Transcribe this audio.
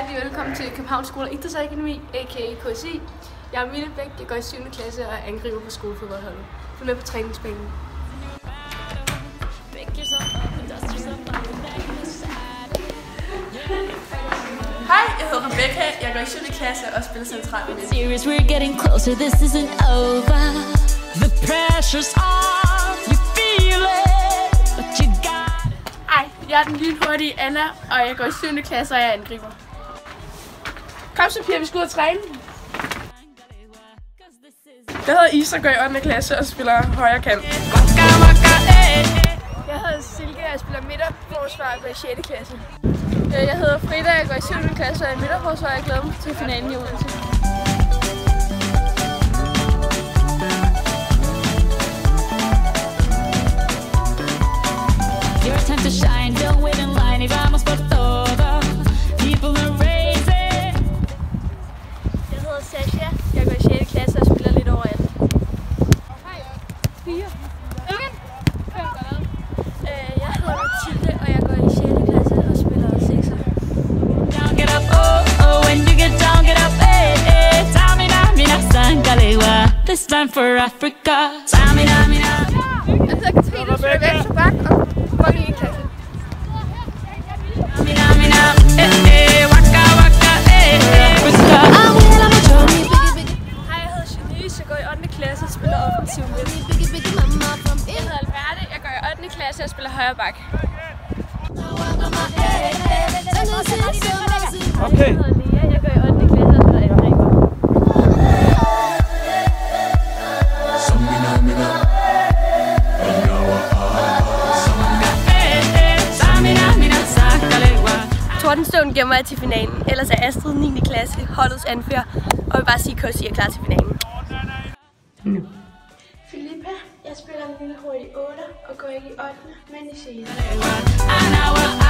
hjertelig velkommen til Københavns Skole og Idrætsakademi, a.k.a. KSI. Jeg er Mille Bæk, jeg går i 7. klasse og er angriber på skolefodboldholdet. Følg med på træningsbanen. Hej, jeg hedder Rebecca, jeg går i 7. klasse og spiller centralt i midt. Serious, we're getting closer, this isn't over. The pressure's on, you feel it, but you got it. Hej, jeg er den lynhurtige Anna, og jeg går i 7. klasse og jeg er angriber. Kom så piger, vi skal ud og træne. Jeg hedder Isa, går i 8. klasse og spiller højre kant. Jeg hedder Silke, jeg spiller midterforsvar og går i 6. klasse. Jeg hedder Frida, jeg går i 7. klasse og er midterforsvar, og jeg glæder mig til finalen i Odense. Your time to shine, don't wait in line, y vamos por todo. People are raising. Jeg hedder Sasha, jeg går i 6. klasse og spiller lidt overalt. Hej. 4. Igen. Jeg hedder Mathilde, og jeg går i 6. klasse og spiller 6'er. Down, get up, oh, oh, when you get down, get up, hey, hey. Tamina, mina, sangalewa, this time for Africa. Tamina, mina. Jeg hedder Katrine, og spiller venstre bak og går i 9. klasse. Tamina, mina, eh, eh, waka, waka, eh, eh, Africa. Hej, jeg hedder Janice, jeg går i 8. klasse og spiller offensiv midt. Jeg hedder Alberte, jeg går i 8. klasse og spiller højre bak. Okay. Jeg hedder Lea, jeg går i 8. klasse og spiller angriber. Tordenstone giver mig til finalen, ellers er Astrid 9. klasse, holdets anfører, og jeg vil bare sige, at KSI er klar til finalen. Filippa, jeg spiller en lille hurtig 8 og går ikke i 8. men i 6.